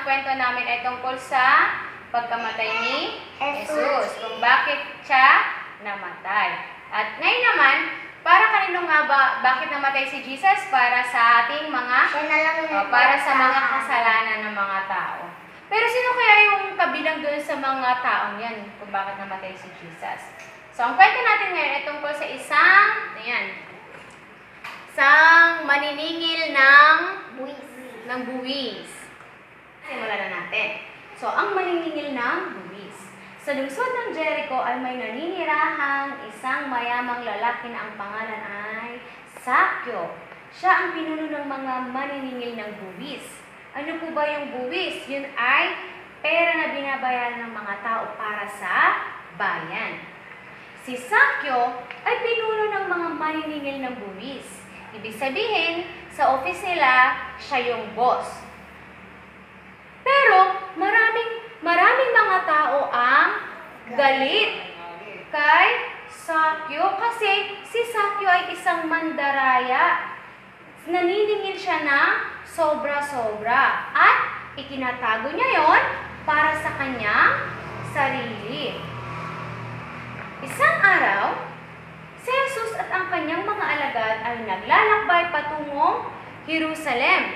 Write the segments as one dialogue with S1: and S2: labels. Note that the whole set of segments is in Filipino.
S1: kwento namin ay tungkol sa pagkamatay ni Jesus. Kung bakit siya namatay. At ngayon naman, para kanino nga ba, bakit namatay si Jesus? Para sa ating mga, para sa mga kasalanan ng mga tao. Pero sino kaya yung kabilang doon sa mga taong yan kung bakit namatay si Jesus? So, ang kwento natin ngayon ay tungkol sa isang maniningil ng buwis. Simulan na natin. So, ang maniningil ng buwis. Sa lungsod ng Jericho ay may naninirahang isang mayamang lalaki na ang pangalan ay Sakyo. Siya ang pinuno ng mga maniningil ng buwis. Ano po ba yung buwis? Yun ay pera na binabayaran ng mga tao para sa bayan. Si Sakyo ay pinuno ng mga maniningil ng buwis. Ibig sabihin, sa office nila, siya yung boss. Pero, maraming mga tao ang galit kay Sakyo kasi si Sakyo ay isang mandaraya. Naniningil siya ng sobra-sobra at itinatago niya yon para sa kanyang sarili. Isang araw, si Jesus at ang kanyang mga alagad ay naglalakbay patungong Jerusalem.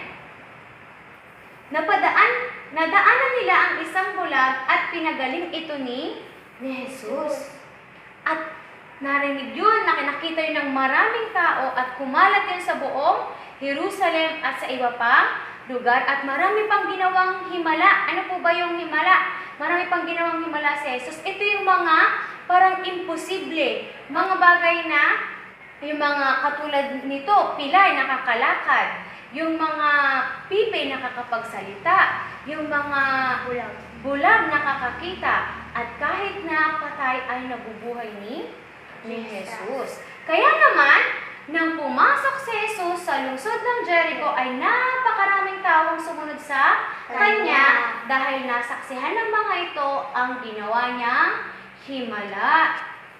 S1: Nadaanan nila ang isang bulag at pinagaling ito ni Jesus. At narinig yun, nakita yun ng maraming tao at kumalat yun sa buong Jerusalem at sa iba pang lugar at marami pang ginawang himala. Ano po ba yung himala? Marami pang ginawang himala si Jesus. Ito yung mga parang imposible. Mga bagay na, yung mga katulad nito, pilay nakakalakad. Yung mga pipi nakakapagsalita. Yung mga bulag nakakakita. At kahit na patay ay nabubuhay ni Jesus. Kaya naman, nang pumasok si Jesus sa lungsod ng Jericho ay napakaraming taong sumunod sa kanya dahil nasaksihan ng mga ito ang ginawa niyang himala.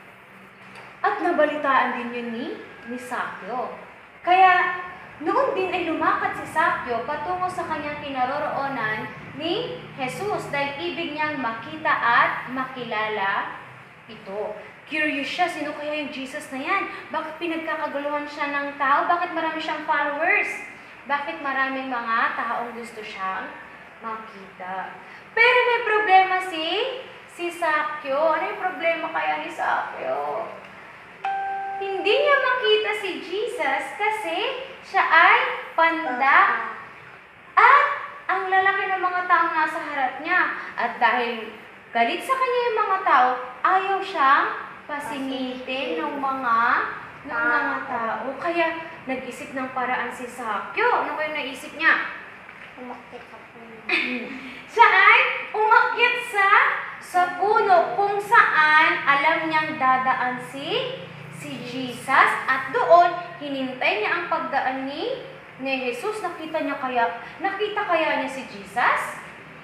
S1: At nabalitaan din yun ni Sakyo. Kaya noon din ay lumakad si Sakyo patungo sa kanyang kinaroroonan ni Jesus dahil ibig niyang makita at makilala ito. Curious siya, sino kaya yung Jesus na yan? Bakit pinagkakaguluhan siya ng tao? Bakit marami siyang followers? Bakit maraming mga taong gusto siyang makita? Pero may problema si Sakyo. Ano yung problema kaya ni Sakyo? Hindi niya makita si Jesus kasi siya ay panda. At ang lalaki ng mga taong nasa harap niya. At dahil galit sa kanya yung mga tao, ayaw siyang pasingitin ng mga tao. Kaya nag-isip ng paraan si Sakyo. Ano kaya naisip niya?
S2: Umakyat sa puno.
S1: Siya ay umakyat sa puno kung saan alam niyang dadaan si Jesus at doon hinintay niya ang pagdaan ni Jesus. Nakita kaya niya si Jesus?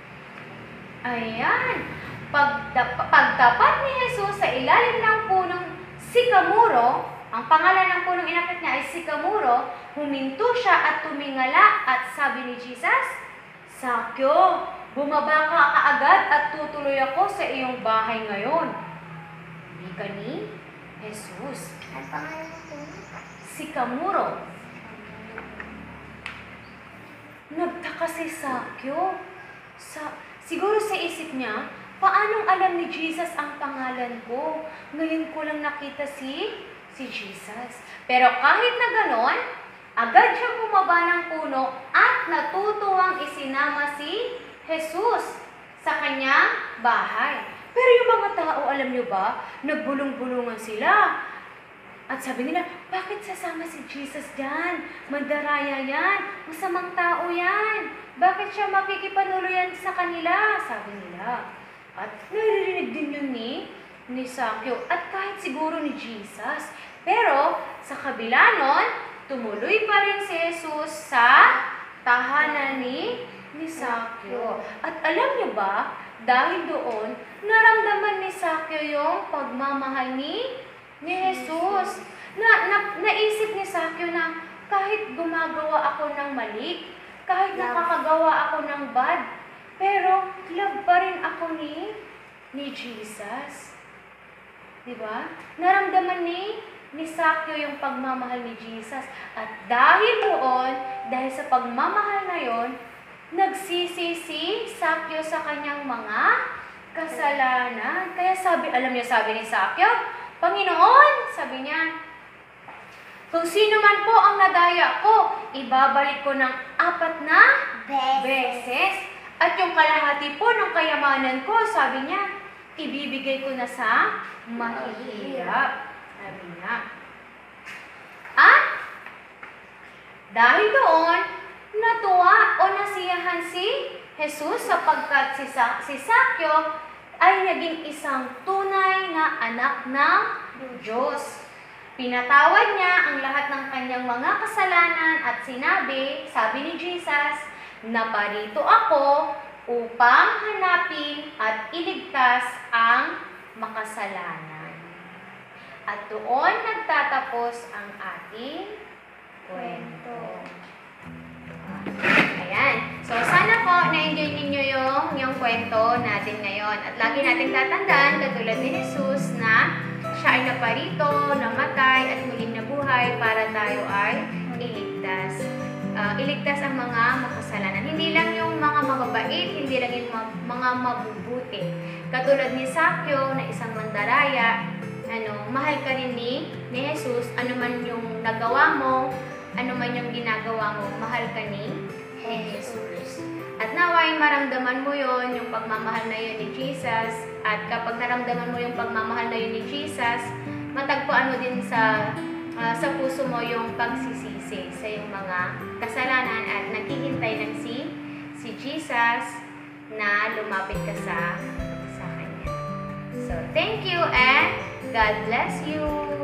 S1: Ayan. Pagtapat ni Jesus sa ilalim ng punong sikamuro, ang pangalan ng punong inakit niya ay sikamuro, huminto siya at tumingala at sabi ni Jesus, Sakyo, bumaba ka kaagad at tutuloy ako sa iyong bahay ngayon. Wika ni Jesus.
S2: Ang pangalan ko?
S1: Sikamuro. Nagtaka si Sakyo. Siguro sa isip niya, paanong alam ni Jesus ang pangalan ko? Ngayon ko lang nakita si Jesus. Pero kahit na ganon, agad siyang bumaba ng puno at natutuwang isinama si Jesus sa kanyang bahay. Pero yung mga tao, alam nyo ba, nagbulong-bulungan sila. At sabi nila, bakit sasama si Jesus dyan? Mandaraya yan. Masamang tao yan. Bakit siya makikipanuluyan sa kanila? Sabi nila. At naririnig din yun ni Sakyo. At kahit siguro ni Jesus. Pero sa kabila nun, tumuloy pa rin si Jesus sa tahanan ni Sakyo. At alam niyo ba, dahil doon, naramdaman ni Sakyo yung pagmamahal ni Jesus. Naisip ni Sakyo na kahit gumagawa ako ng mali, kahit nakakagawa ako ng bad, Pero love pa rin ako ni Jesus. Diba? Naramdaman ni Sakyo yung pagmamahal ni Jesus. At dahil doon, dahil sa pagmamahal na yon, nagsisi si Sakyo sa kanyang mga kasalanan. Kaya alam niyo sabi ni Sakyo, Panginoon, sabi niya, kung sino man po ang nadaya ko, ibabalik ko ng 4 na beses. At yung kalahati po ng kayamanan ko, sabi niya, ibibigay ko na sa mahihirap. Sabi niya. At dahil doon, natuwa o nasiyahan si Jesus sapagkat si Sakyo ay naging isang tunay na anak ng Diyos. Pinatawad niya ang lahat ng kanyang mga kasalanan at sabi ni Jesus, naparito ako upang hanapin at iligtas ang makasalanan. At doon nagtatapos ang ating kwento. Ayan. So, sana po na-enjoy ninyo yung kwento natin ngayon. At lagi natin tatandaan, katulad ni Jesus na siya ay naparito, namatay, at muling nabuhay para tayo ay iligtas. Iligtas ang mga makasalanan. Hindi lang yung mga mababait, hindi lang yung mga mabubuti. Katulad ni Sakyo na isang mandaraya, mahal ka rin ni Jesus, ano man yung nagawa mo, ano man yung ginagawa mo, mahal ka ni Jesus. At naway maramdaman mo yon yung pagmamahal na yun ni Jesus. At kapag naramdaman mo yung pagmamahal na yun ni Jesus, matagpuan mo din sa puso mo yung pagsisisi sa iyong mga kasalanan at naghihintay ng si Jesus na lumapit ka sa Kanya. So, thank you and God bless you!